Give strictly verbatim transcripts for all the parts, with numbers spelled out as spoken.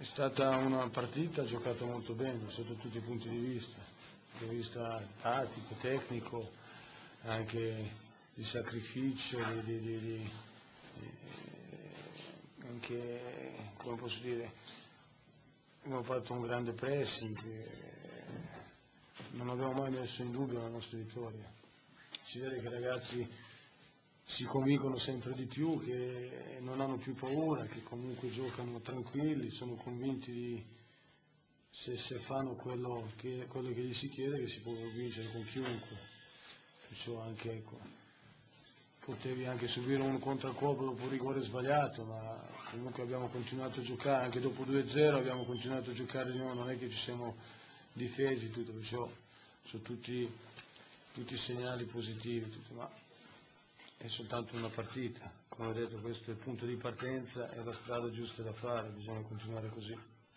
È stata una partita giocata molto bene sotto tutti i punti di vista, dal punto di vista tattico, tecnico, anche di sacrificio, di, di, di, di, di, anche, come posso dire, abbiamo fatto un grande pressing, non abbiamo mai messo in dubbio la nostra vittoria. Si vede che i ragazzi si convincono sempre di più, che non hanno più paura, che comunque giocano tranquilli, sono convinti di, se, se fanno quello che, quello che gli si chiede, che si può vincere con chiunque. Perciò anche, ecco, potevi anche subire un contraccolpo dopo un rigore sbagliato, ma comunque abbiamo continuato a giocare, anche dopo due a zero abbiamo continuato a giocare di nuovo, non è che ci siamo difesi, tutto, perciò sono tutti, tutti segnali positivi, tutto, ma è soltanto una partita. Come ho detto, questo è il punto di partenza, è la strada giusta da fare, bisogna continuare così.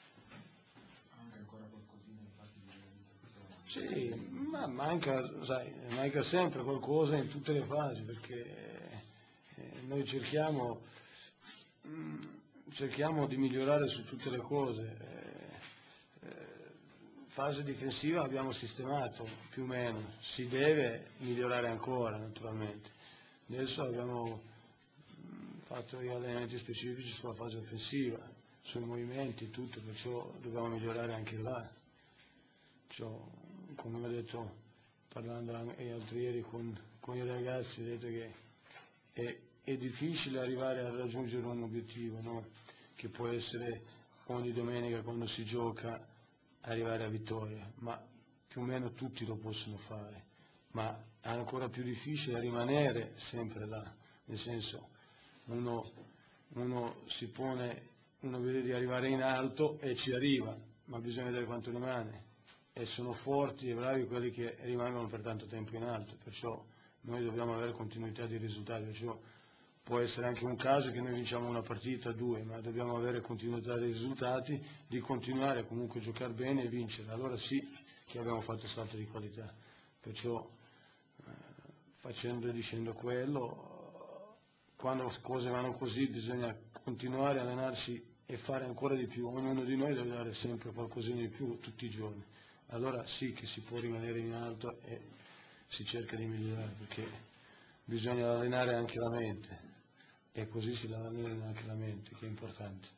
Manca ancora qualcosina infatti di Sì, ma manca, sai, manca sempre qualcosa in tutte le fasi, perché eh, noi cerchiamo, mh, cerchiamo di migliorare su tutte le cose. Eh, eh, fase difensiva abbiamo sistemato, più o meno, si deve migliorare ancora naturalmente. Adesso abbiamo fatto gli allenamenti specifici sulla fase offensiva, sui movimenti, tutto, perciò dobbiamo migliorare anche là. Perciò, come ho detto, parlando anche altri ieri con, con i ragazzi, ho detto che è, è difficile arrivare a raggiungere un obiettivo, no? Che può essere ogni domenica quando si gioca arrivare a vittoria, ma più o meno tutti lo possono fare. Ma è ancora più difficile rimanere sempre là, nel senso, uno, uno si pone, uno vede di arrivare in alto e ci arriva, ma bisogna vedere quanto rimane, e sono forti e bravi quelli che rimangono per tanto tempo in alto, perciò noi dobbiamo avere continuità di risultati, perciò può essere anche un caso che noi vinciamo una partita, due, ma dobbiamo avere continuità dei risultati, di continuare comunque a giocare bene e vincere, allora sì che abbiamo fatto salto di qualità, perciò facendo e dicendo quello, quando cose vanno così bisogna continuare a allenarsi e fare ancora di più, ognuno di noi deve dare sempre qualcosina di più tutti i giorni, allora sì che si può rimanere in alto e si cerca di migliorare, perché bisogna allenare anche la mente e così si allena anche la mente, che è importante.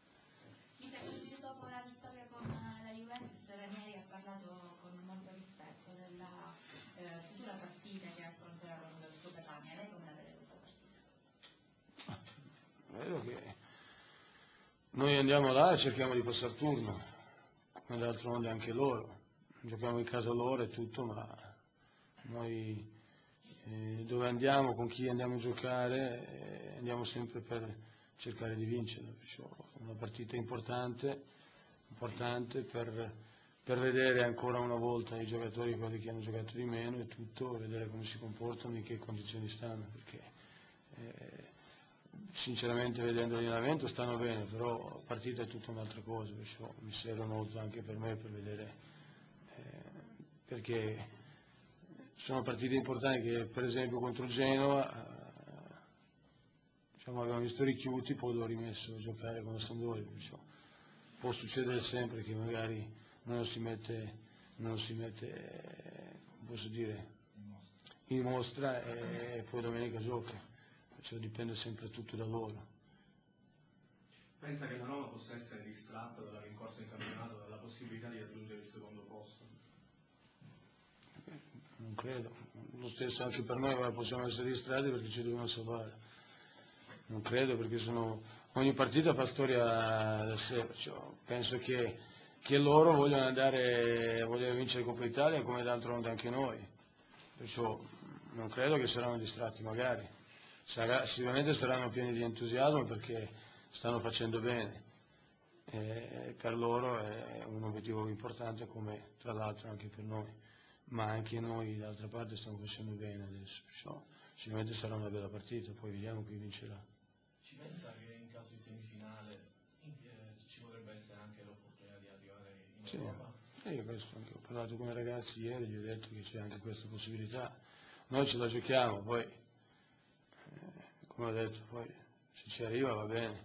Subito dopo la vittoria con la Juventus, Ranieri ha parlato con molto rispetto della eh, futura partita che affronterà con il suo Catania. Lei come la vede questa partita? Vedo che noi andiamo là e cerchiamo di passare turno, come d'altronde anche loro, giochiamo in casa loro e tutto, ma noi eh, dove andiamo, con chi andiamo a giocare, eh, andiamo sempre per cercare di vincere, perciò è una partita importante, importante per, per vedere ancora una volta i giocatori, quelli che hanno giocato di meno e tutto, vedere come si comportano, in che condizioni stanno, perché eh, sinceramente vedendo l'allenamento stanno bene, però la partita è tutta un'altra cosa, perciò mi serve molto anche per me per vedere, eh, perché sono partite importanti che per esempio contro Genova eh, diciamo, abbiamo visto richiuti, poi l'ho rimesso a giocare con la Sampdoria, perciò può succedere sempre che magari non si mette, non si mette posso dire, in mostra e poi domenica gioca, perciò dipende sempre tutto da loro. Pensa che la Roma possa essere distratta dalla rincorsa in campionato, dalla possibilità di raggiungere il secondo posto? Non credo, lo stesso anche per noi possiamo essere distratti perché ci dobbiamo salvare. Non credo, perché sono, ogni partita fa storia da sé, perciò penso che, che loro vogliono andare, vogliono vincere Coppa Italia come d'altronde anche noi, perciò non credo che saranno distratti, magari sarà, sicuramente saranno pieni di entusiasmo perché stanno facendo bene, e per loro è un obiettivo importante come tra l'altro anche per noi, ma anche noi d'altra parte stiamo facendo bene adesso, perciò sicuramente sarà una bella partita, poi vediamo chi vincerà. Ci pensa che in caso di semifinale in, eh, ci potrebbe essere anche l'opportunità di arrivare in Sì, Europa? io questo anche ho parlato con i ragazzi ieri, gli ho detto che c'è anche questa possibilità, noi ce la giochiamo, poi eh, come ho detto, poi se ci arriva va bene,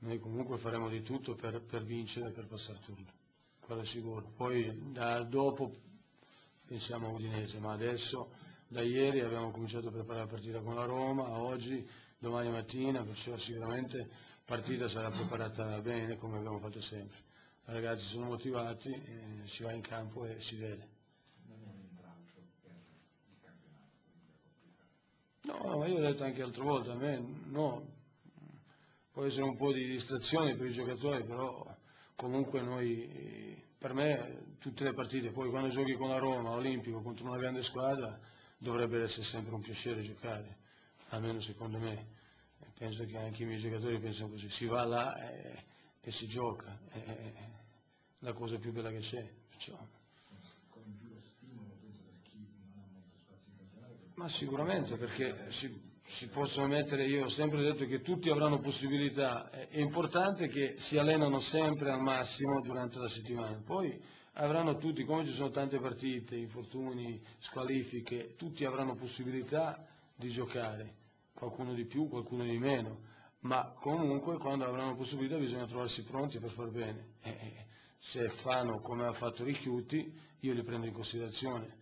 noi comunque faremo di tutto per, per vincere e per passare turno, quello è sicuro. Poi da dopo pensiamo a Udinese, ma adesso da ieri abbiamo cominciato a preparare la partita con la Roma, oggi, domani mattina, perciò sicuramente la partita sarà preparata bene come abbiamo fatto sempre. I ragazzi sono motivati, eh, si va in campo e si vede. Non è un intralcio per il campionato, quindi è complicato. No, no, ma io ho detto anche altre volte, a me no, può essere un po' di distrazione per i giocatori, però comunque noi, per me, tutte le partite, poi quando giochi con la Roma, Olimpico, contro una grande squadra, dovrebbe essere sempre un piacere giocare, almeno secondo me. E penso che anche i miei giocatori pensano così, si va là e, e si gioca, è la cosa più bella che c'è. Perciò. Con più stimolo, penso, per chi non ha molto spazio in campionato. Ma sicuramente, perché si, si possono mettere, io ho sempre detto che tutti avranno possibilità, è importante che si allenano sempre al massimo durante la settimana, poi avranno tutti, come ci sono tante partite, infortuni, squalifiche, tutti avranno possibilità di giocare, qualcuno di più, qualcuno di meno, ma comunque quando avranno possibilità bisogna trovarsi pronti per far bene. Eh, se fanno come ha fatto Richiuti, io li prendo in considerazione,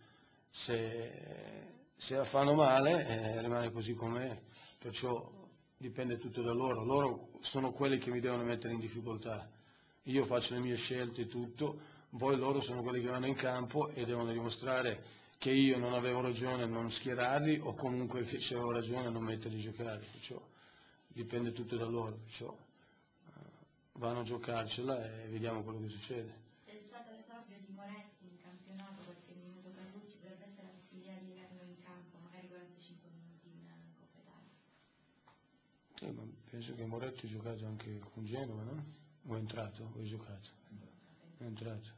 se, se la fanno male eh, rimane così com'è, perciò dipende tutto da loro, loro sono quelli che mi devono mettere in difficoltà, io faccio le mie scelte e tutto, poi loro sono quelli che vanno in campo e devono dimostrare che io non avevo ragione a non schierarli o comunque che c'avevo ragione a non metterli a giocare, perciò dipende tutto da loro, perciò vanno a giocarcela e vediamo quello che succede. C'è stato l'esordio di Moretti in campionato, qualche minuto per lui, ci dovrebbe essere la possibilità di vederlo in campo, magari quarantacinque minuti in Coppa Italia. Sì, ma penso che Moretti ha giocato anche con Genova, no? O è entrato? O è giocato? È entrato.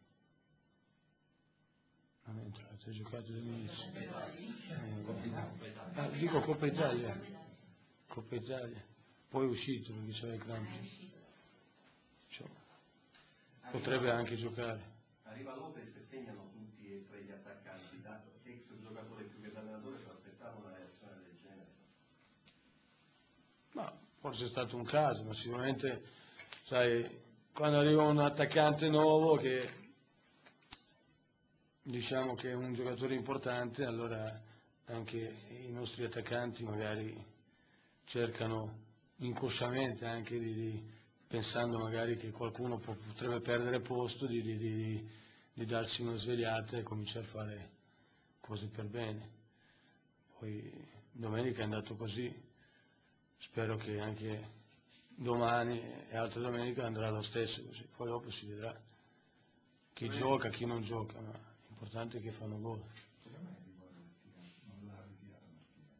Non è entrato, è giocato dall'inizio. Eh, ah, dico Coppa Italia. Coppa Italia. Poi è uscito perché c'era il crampo. Cioè, potrebbe anche giocare. Arriva Lopez e segnano tutti e tre gli attaccanti, da ex giocatore più che da allenatore, si aspettava una reazione del genere. Ma forse è stato un caso, ma sicuramente, sai, quando arriva un attaccante nuovo che diciamo che è un giocatore importante, allora anche i nostri attaccanti magari cercano inconsciamente anche di, di pensando magari che qualcuno può, potrebbe perdere posto, di, di, di, di darsi una svegliata e cominciare a fare cose per bene. Poi domenica è andato così, spero che anche domani e altre domenica andrà lo stesso così, poi dopo si vedrà chi Beh. gioca, chi non gioca, ma l'importante è che fanno gol. Come mai rigore Martinez? Non l'ha ritirato Martinez?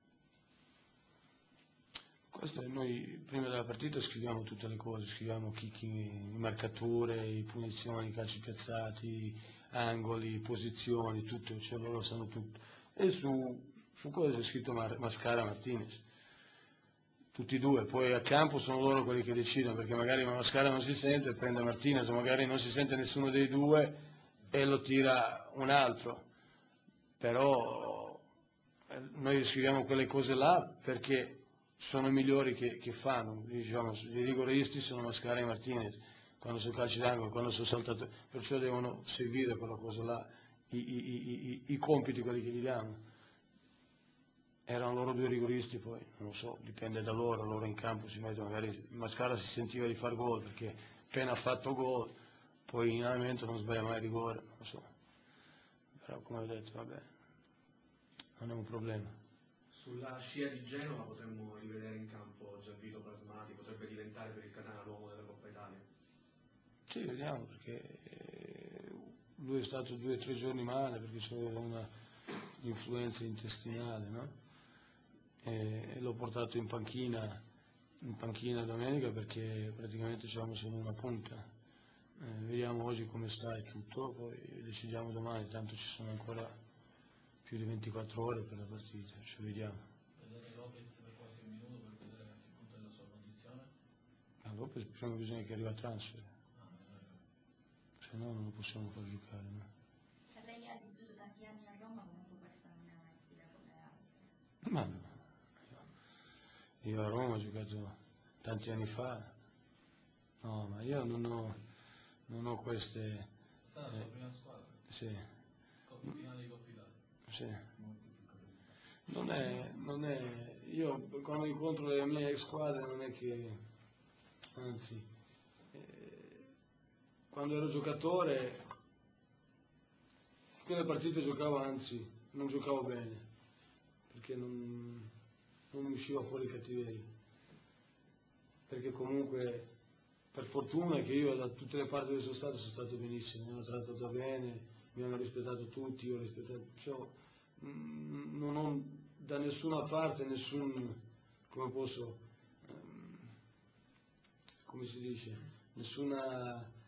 Questo noi prima della partita scriviamo tutte le cose, scriviamo chi, chi, marcature, i punizioni, i calci piazzati, angoli, posizioni, tutto, cioè loro sanno tutto. E su, su cosa c'è scritto Mar- Mascara Martinez. Tutti e due, poi a campo sono loro quelli che decidono, perché magari Mascara non si sente, prende Martinez, o magari non si sente nessuno dei due e lo tira un altro. Però eh, noi scriviamo quelle cose là perché sono i migliori che, che fanno, diciamo, i rigoristi sono Mascara e Martinez, quando sono calci d'angolo, quando sono saltatori, perciò devono seguire quella cosa là, i, i, i, i compiti quelli che gli diamo. Erano loro due rigoristi, poi non lo so, dipende da loro, loro in campo si mettono, magari Mascara si sentiva di far gol perché appena ha fatto gol, poi in allenamento non sbaglia mai rigore, non lo so, però come ho detto, vabbè, non è un problema. Sulla scia di Genova potremmo rivedere in campo Gianvito Plasmati, potrebbe diventare per il Catania l'uomo della Coppa Italia. Sì, vediamo, perché lui è stato due o tre giorni male perché aveva una influenza intestinale, no? E, e l'ho portato in panchina, in panchina domenica perché praticamente c'eravamo solo una punta. Eh, vediamo oggi come sta e tutto, poi decidiamo domani, tanto ci sono ancora più di ventiquattro ore per la partita, ci vediamo. Vedete Lopez per qualche minuto per vedere a che punto è la sua condizione? A Lopez prima bisogna che arrivi a transfer, Ah, non è vero. se no non lo possiamo far giocare. No? Per lei ha vissuto tanti anni a Roma, comunque questa non è una sfida come altre. Ma no, io, io a Roma ho giocato tanti anni fa, no, ma io non ho, non ho queste... È stata la sua eh, prima squadra, sì, Coppa finale di Coppa Italia. sì. Non è, non è, io quando incontro le mie ex squadre non è che, anzi, eh, quando ero giocatore, quelle partite giocavo, anzi, non giocavo bene, perché non, non mi usciva fuori cattiveria, perché comunque, per fortuna che io da tutte le parti dove sono stato sono stato benissimo, mi hanno trattato bene, mi hanno rispettato tutti, io ho rispettato, cioè, mm, non ho da nessuna parte nessun, come posso, ehm, come si dice, nessuna